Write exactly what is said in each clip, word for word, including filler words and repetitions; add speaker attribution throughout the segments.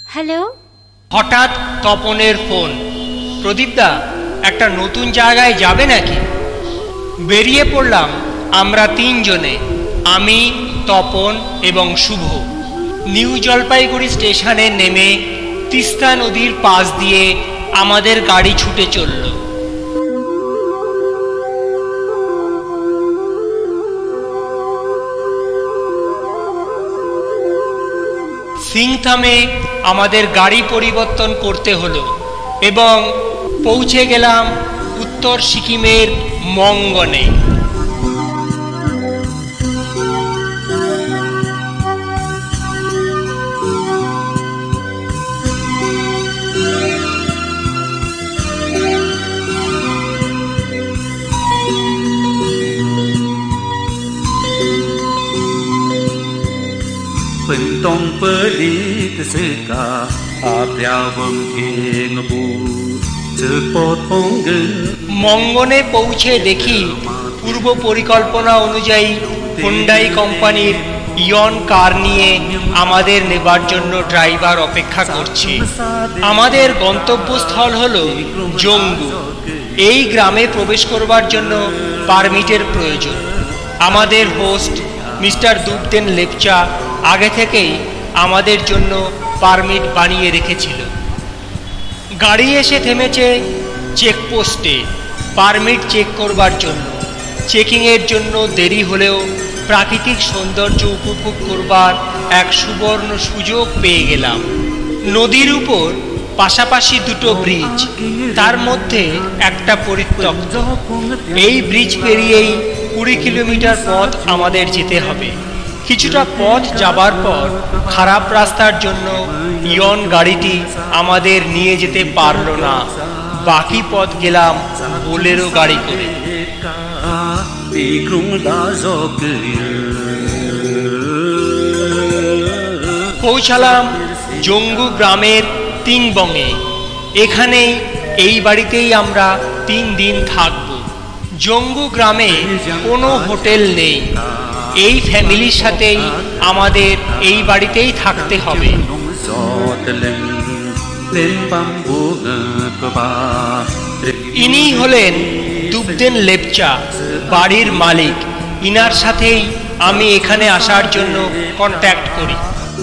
Speaker 1: Hello.
Speaker 2: হঠাৎ তপনের phone. প্রদীপদা, একটা নতুন জায়গায় যাবে নাকি? বেরিয়ে পড়লাম আমরা তিনজনে, আমি, তপন এবং শুভ। নিউ জলপাইগুড়ি স্টেশনে নেমে তিস্তা নদীর পাশ দিয়ে আমাদের গাড়ি ছুটে চলল। সিংথামে আমাদের গাড়ি পরিবর্তন করতে হলো এবং পৌঁছে গেলাম উত্তর সিকিমের মঙ্গনে।
Speaker 3: Pentong pelit seka apriawam kengbu cepot ponggen।
Speaker 2: মঙ্গনে পৌঁছে দেখি পূর্ব পরিকল্পনা অনুযায়ী হোন্ডাই কোম্পানির ইয়ন কার নিয়ে আমাদের নেবার জন্য ড্রাইভার অপেক্ষা করছে। আমাদের গন্তব্যস্থল হলো জঙ্গু। এই গ্রামে প্রবেশ করবার জন্য পারমিটের প্রয়োজন। আমাদের হোস্ট মিস্টার দুবদেন লেপচা আগে থেকেই আমাদের জন্য পারমিট বানিয়ে রেখেছিল। গাড়ি এসে থেমেছে চেকপোস্টে পারমিট চেক করবার জন্য। চেকিংয়ের জন্য দেরি হলেও প্রাকৃতিক সৌন্দর্য উপভোগ করবার এক সুবর্ণ সুযোগ পেয়ে গেলাম। নদীর উপর পাশাপাশি দুটো ব্রিজ, তার মধ্যে একটা পরিত্যক্ত। এই ব্রিজ পেরিয়েই কুড়ি কিলোমিটার পথ আমাদের যেতে হবে। কিছুটা পথ যাবার পর খারাপ রাস্তার জন্য ইয়ন গাড়িটি আমাদের নিয়ে যেতে পারল না। বাকি পথ গেলাম বোলেরো গাড়ি করে। পৌঁছালাম জঙ্গু গ্রামের তিংবংয়ে। এখানেই এই বাড়িতেই আমরা তিন দিন থাকব। জঙ্গু গ্রামে কোনো হোটেল নেই। এই ফ্যামিলির সাথেই আমাদের এই বাড়িতেই থাকতে হবে। ইনি হলেন দুবদেন লেপচা, বাড়ির মালিক। ইনার সাথেই আমি এখানে আসার জন্য কন্ট্যাক্ট করি।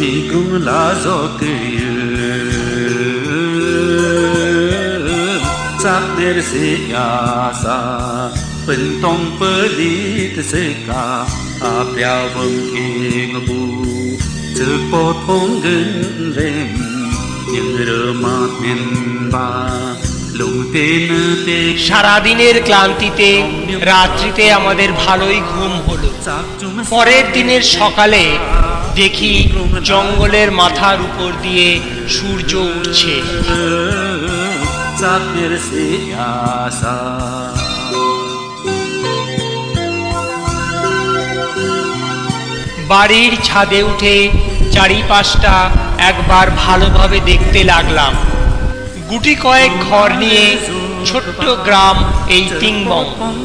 Speaker 3: Pentong pelit seka apriawam kengbu cepot ponggen lem yang remat menba lungten te।
Speaker 2: সারাদিনের ক্লান্তিতে রাত্রিতে আমাদের ভালোই ঘুম হলো। পরের দিনের সকালে দেখি জঙ্গলের মাথার উপর দিয়ে সূর্য উঠছে। বাড়ির ছাদে উঠে চারিপাশটা একবার ভালোভাবে দেখতে লাগলাম। গুটি কয়েক ঘর নিয়ে ছোট্ট গ্রাম এই তিংবং।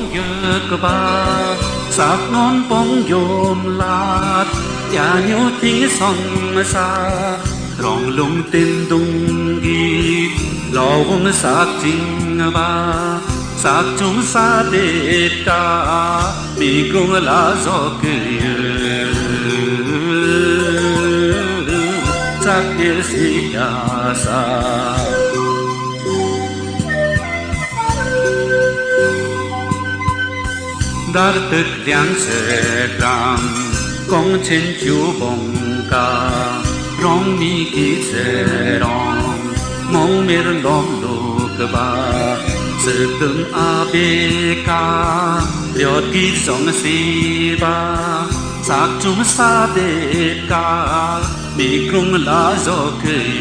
Speaker 3: Sak chung sa de ta mi grung la zo ke sak de si ya sa dar tek liang se gram kong chen chu bong ka rong mi ki se rong mong mer long lu ke ba sự cưng a bê ca liệt ký sông si ba sắc chúng sa bê ca bị cung lá gió cười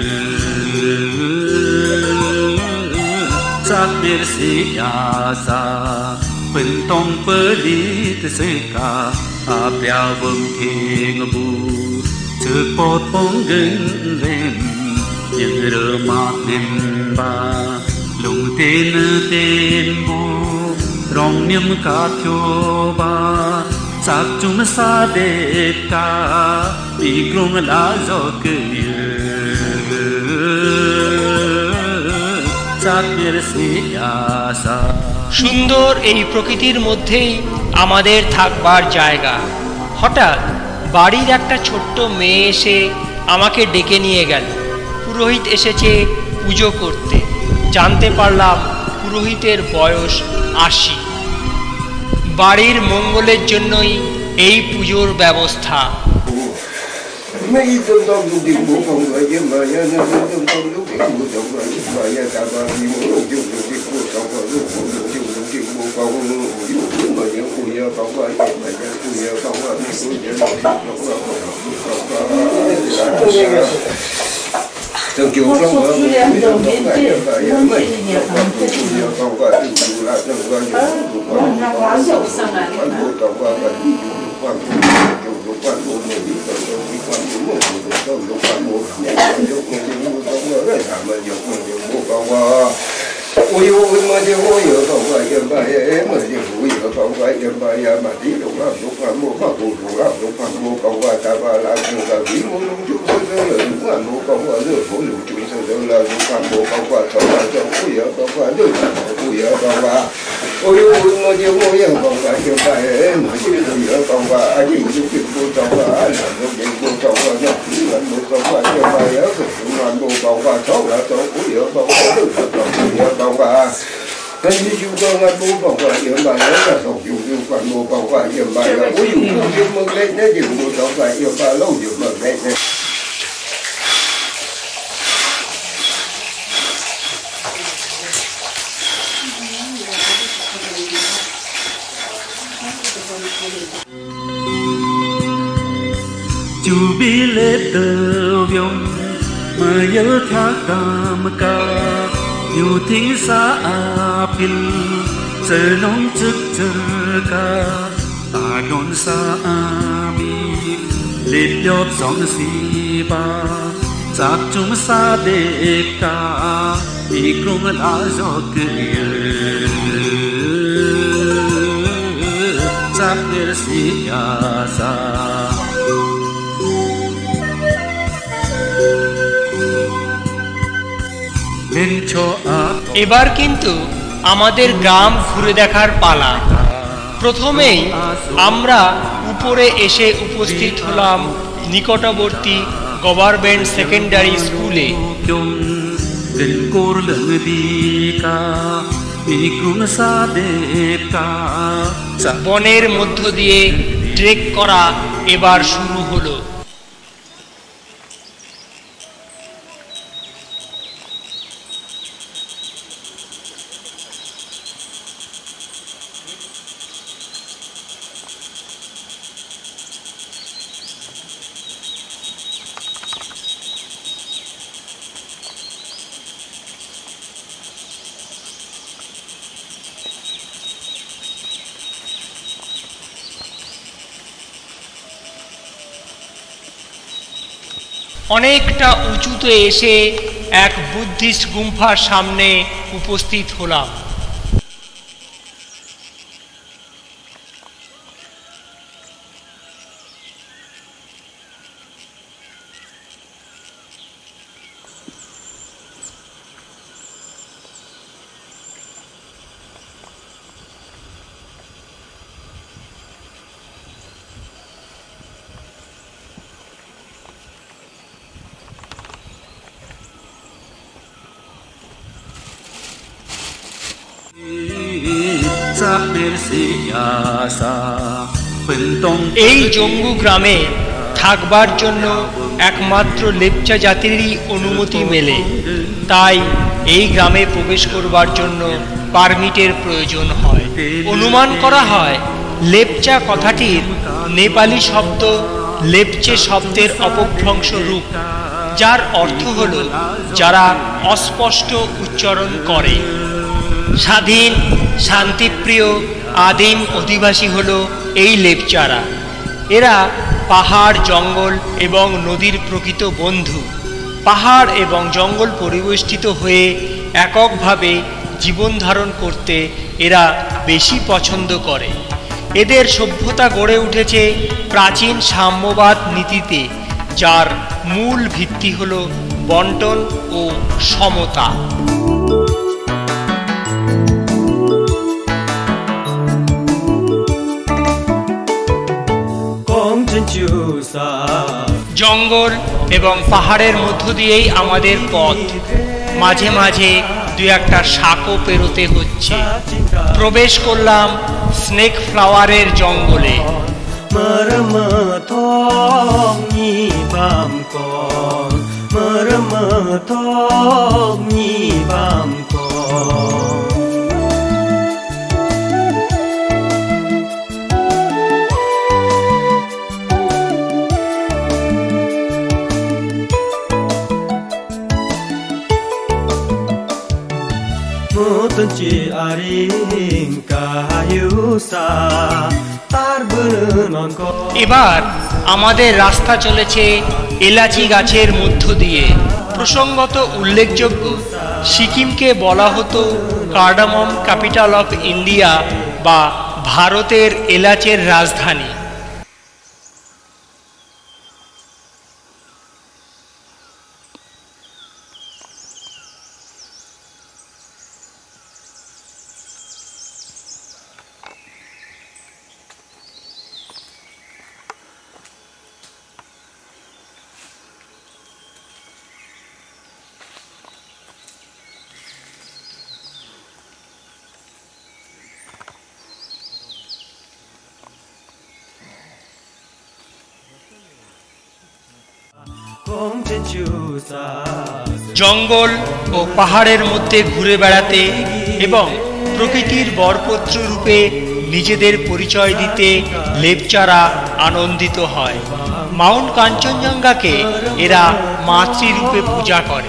Speaker 3: sắc biệt si ya sa bên tông bờ đi từ se ca a bia vum kinh bu chữ bột bông gân lên những rơ mát nem ba lung tên tên bu rong niệm ca thiêu ba sắc chúng sa đê ca bị grung lá gió cười
Speaker 2: সুন্দর এই প্রকৃতির মধ্যেই আমাদের থাকবার জায়গা। হঠাৎ বাড়ির একটা ছোট্ট মেয়ে এসে আমাকে ডেকে নিয়ে গেল। পুরোহিত এসেছে পুজো করতে। জানতে পারলাম পুরোহিতের বয়স আশি। বাড়ির মঙ্গলের জন্যই এই পুজোর ব্যবস্থা।
Speaker 1: Trong chiều trong đó cũng trong cái cái mấy trong chiều trong cái chiều là trong cái chiều quan quan trong cái quan chiều quan bộ mình trong cái quan bộ mình trong cái quan bộ mình trong cái trong cái đấy là mà nhiều nhiều bộ quan ôi ôi mà điều ôi ở trong cái cái bài em mà điều ôi ở trong cái cái bài mà đi đâu là trong quan bộ khác bộ là trong quan bộ trong cái ta ba là trong cái gì mà trong chỗ cái là trong quan bộ trong cái rồi phổ lưu chúng tôi đó là trong quan bộ trong cái trong cái trong ôi ở trong cái đấy là ôi ở trong cái ôi ôi mà điều ôi ở trong cái cái bài em mà điều ôi ở trong cái anh ấy trong cái bộ trong cái là trong cái bộ trong cái nó là bộ trong cái cái bài ở trong quan bộ trong cái trong là trong ôi ở trong cái đấy là trong ôi ở trong cái cái gì chúng tôi ngắt bố bảo vệ hiện bài đó là tổng dụng dụng phần bố bảo vệ hiện bài là bố dụng dụng dụng mực lên đấy dụng bố bảo vệ hiện bài lâu dụng mực lên đấy.
Speaker 3: Chú biết lễ tờ vong mà nhớ thác đam ca yêu thiên xa apil chờ nóng trước chờ ca ta đón xa ami lên đốt sóng si ba chắc chúng xa đẹp ca đi cùng lá gió cười chắc để si sa
Speaker 2: এবার কিন্তু আমাদের গ্রাম ঘুরে দেখার পালা। প্রথমেই আমরা উপরে এসে উপস্থিত হলাম নিকটবর্তী গভর্নমেন্ট সেকেন্ডারি স্কুলে। বনের মধ্য দিয়ে ট্রেক করা এবার শুরু হলো। অনেকটা উঁচুতে এসে এক বুদ্ধিস্ট গুম্ফার সামনে উপস্থিত হলাম। এই জম্বু গ্রামে থাকবার জন্য একমাত্র লেপচা জাতিরই অনুমতি মেলে, তাই এই গ্রামে প্রবেশ করবার জন্য পারমিটের প্রয়োজন হয়। অনুমান করা হয় লেপচা কথাটির নেপালি শব্দ লেপচে শব্দের অপভ্রংশ রূপ, যার অর্থ হল যারা অস্পষ্ট উচ্চারণ করে। স্বাধীন শান্তিপ্রিয় আদিম অধিবাসী হল এই লেপচারা। এরা পাহাড় জঙ্গল এবং নদীর প্রকৃত বন্ধু। পাহাড় এবং জঙ্গল পরিবেষ্টিত হয়ে এককভাবে জীবন ধারণ করতে এরা বেশি পছন্দ করে। এদের সভ্যতা গড়ে উঠেছে প্রাচীন সাম্যবাদ নীতিতে, যার মূল ভিত্তি হল বন্টন ও সমতা। জঙ্গল এবং পাহাড়ের মধ্য দিয়েই আমাদের পথ। মাঝে মাঝে দু একটা শাকও পেরোতে হচ্ছে। প্রবেশ করলাম স্নেক ফ্লাওয়ারের জঙ্গলে। এবার আমাদের রাস্তা চলেছে এলাচি গাছের মধ্য দিয়ে। প্রসঙ্গত উল্লেখযোগ্য, সিকিমকে বলা হতো কার্ডামম ক্যাপিটাল অফ ইন্ডিয়া বা ভারতের এলাচের রাজধানী। জঙ্গল ও পাহাড়ের মধ্যে ঘুরে বেড়াতে এবং প্রকৃতির বরপত্র রূপে নিজেদের পরিচয় দিতে লেপচারা আনন্দিত হয়। মাউন্ট কাঞ্চনজঙ্ঘাকে এরা মাতৃরূপে পূজা করে।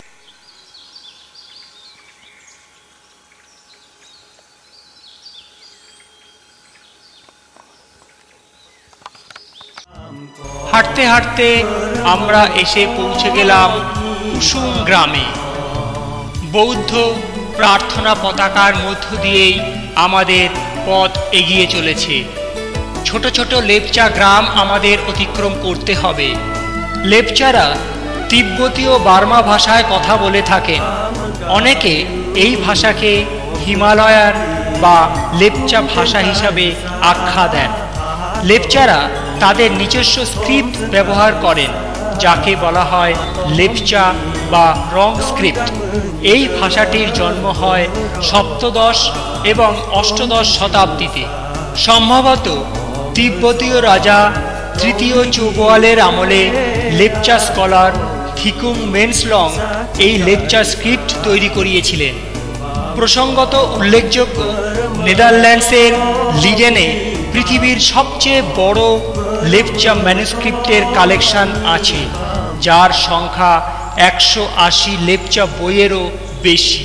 Speaker 2: হাঁটতে হাঁটতে আমরা এসে পৌঁছে গেলাম কুসুম গ্রামে। বৌদ্ধ প্রার্থনা পতাকার মধ্য দিয়েই আমাদের পথ এগিয়ে চলেছে। ছোট ছোট লেপচা গ্রাম আমাদের অতিক্রম করতে হবে। লেপচারা তিব্বতী ও বার্মা ভাষায় কথা বলে থাকেন। অনেকে এই ভাষাকে হিমালয়ার বা লেপচা ভাষা হিসাবে আখ্যা দেন। লেপচারা তাদের নিজস্ব স্ক্রিপ্ট ব্যবহার করেন, যাকে বলা হয় লেপচা বা রং স্ক্রিপ্ট। এই ভাষাটির জন্ম হয় সপ্তদশ এবং অষ্টদশ শতাব্দীতে। সম্ভবত তিব্বতীয় রাজা তৃতীয় চৌবোয়ালের আমলে লেপচা স্কলার থিকুং মেন্সলং এই লেপচা স্ক্রিপ্ট তৈরি করিয়েছিলেন। প্রসঙ্গত উল্লেখযোগ্য, নেদারল্যান্ডসের লিডেনে পৃথিবীর সবচেয়ে বড় লেপচা ম্যানুস্ক্রিপ্টের কালেকশন আছে, যার সংখ্যা একশো আশি লেপচা বইয়েরও বেশি।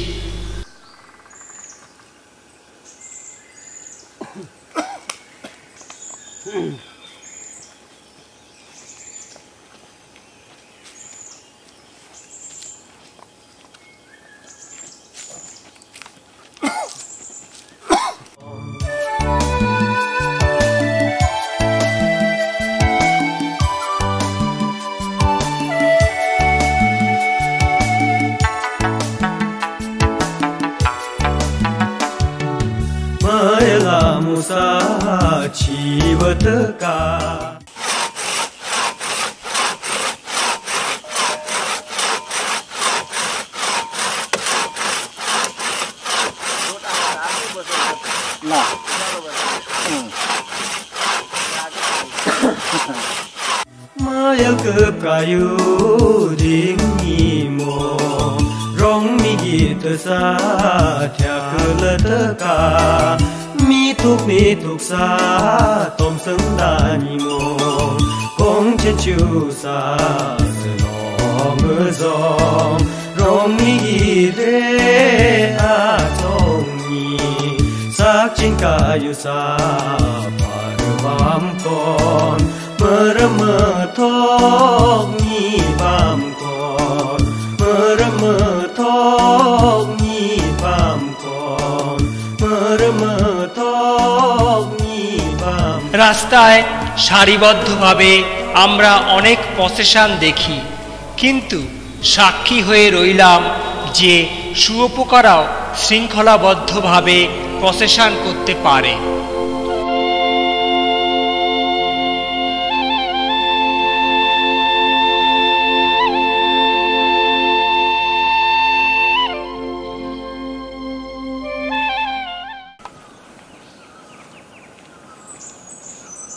Speaker 4: Mayal ke prayu ringi mo rong mi git sa thya keleteka mi thuk mi thuk sa tom sung da ni mo kong chen chu sa senong zong rong mi git a tong ni sak chin ka yu sa parvam kon meremetok ni bam kon meremetok ni bam kon meremetok ni bam।
Speaker 2: রাস্তায় সারিবদ্ধভাবে আমরা অনেক procession দেখি, কিন্তু সাক্ষী হয়ে রইলাম যে শুঁয়োপোকারাও শৃঙ্খলাবদ্ধভাবে প্রসেশন করতে পারে।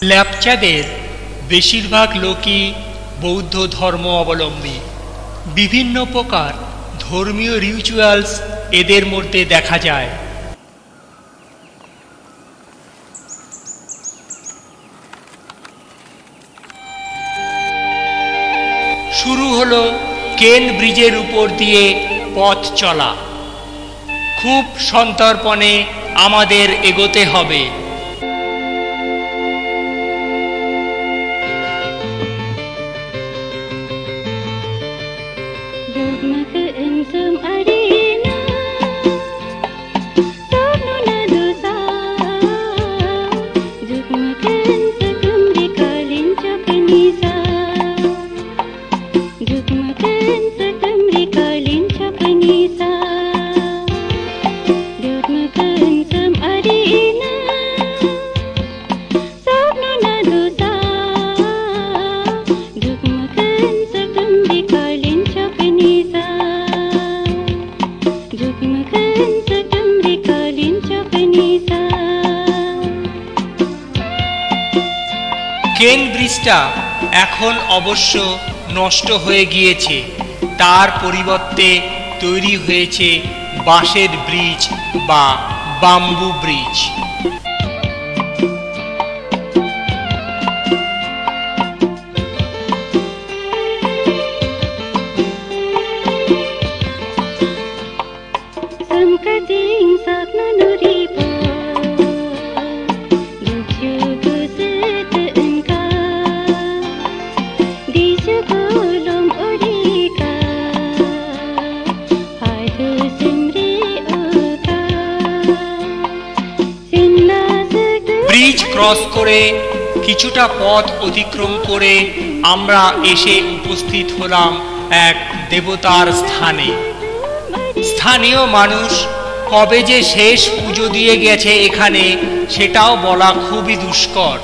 Speaker 2: ল্যাপচাদের বেশিরভাগ লোকই বৌদ্ধ ধর্ম অবলম্বী। বিভিন্ন প্রকার ধর্মীয় রিচুয়ালস এদের মধ্যে দেখা যায়। শুরু হলো কেন ব্রিজের উপর দিয়ে পথ চলা। খুব সন্তর্পণে আমাদের এগোতে হবে। কেন ব্রিজটা এখন অবশ্য নষ্ট হয়ে গিয়েছে, তার পরিবর্তে তৈরি হয়েছে বাঁশের ব্রিজ বা বাম্বু ব্রিজ। ব্রিজ ক্রস করে কিছুটা পথ অতিক্রম করে আমরা এসে উপস্থিত হলাম এক দেবতার স্থানে। স্থানীয় মানুষ কবে যে শেষ পুজো দিয়ে গেছে এখানে সেটাও বলা খুবই দুষ্কর।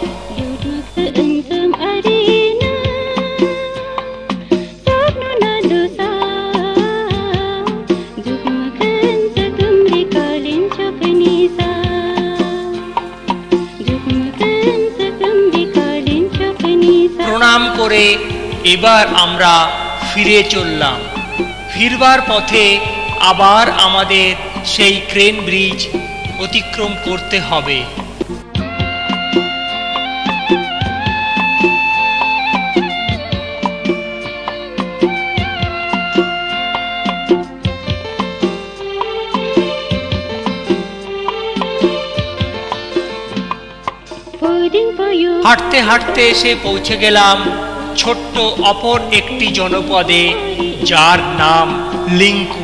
Speaker 2: প্রণাম করে এবার আমরা ফিরে চললাম। ফিরবার পথে আবার আমাদের সেই ক্রেন ব্রিজ অতিক্রম করতে হবে। হাঁটতে হাঁটতে এসে পৌঁছে গেলাম ছোট্ট অপর একটি জনপদে, যার নাম লিংকু।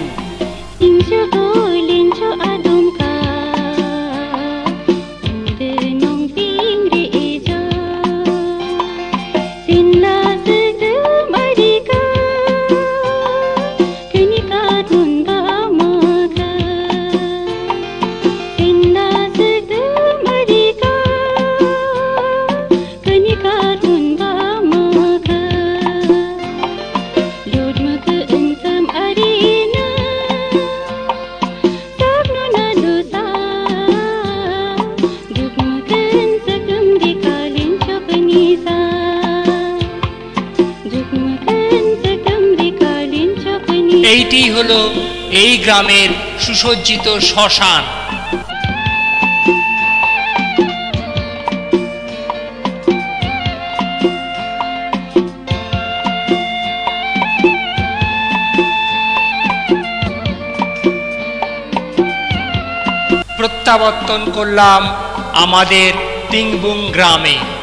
Speaker 2: এইটি হলো এই গ্রামের সুসজ্জিত শ্মশান। প্রত্যাবর্তন করলাম আমাদের তিংবুং গ্রামে।